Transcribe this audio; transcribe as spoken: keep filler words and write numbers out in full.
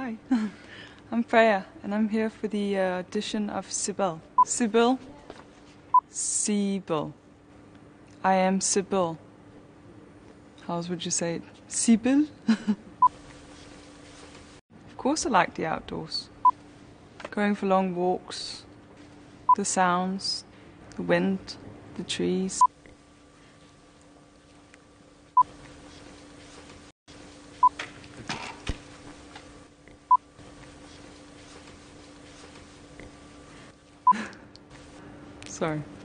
Hi, I'm Freya, and I'm here for the uh, audition of Sibyl. Sibyl? Sibyl. I am Sibyl. How else would you say it? Sibyl? Of course I like the outdoors. Going for long walks, the sounds, the wind, the trees. Sorry.